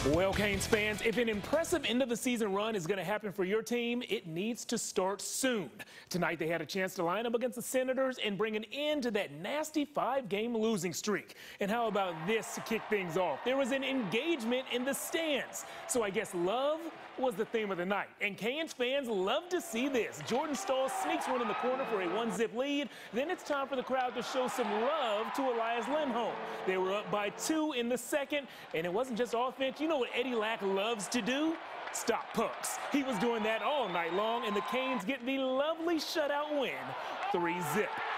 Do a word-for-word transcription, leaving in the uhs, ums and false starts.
Well, Canes fans, if an impressive end-of-the-season run is going to happen for your team, it needs to start soon. Tonight, they had a chance to line up against the Senators and bring an end to that nasty five-game losing streak. And how about this to kick things off? There was an engagement in the stands. So I guess love was the theme of the night. And Canes fans love to see this. Jordan Stahl sneaks one in the corner for a one-zip lead. Then it's time for the crowd to show some love to Elias Lindholm. They were up by two in the second, and it wasn't just offense. You know what Eddie Lack loves to do? Stop pucks. He was doing that all night long, and the Canes get the lovely shutout win, three zip.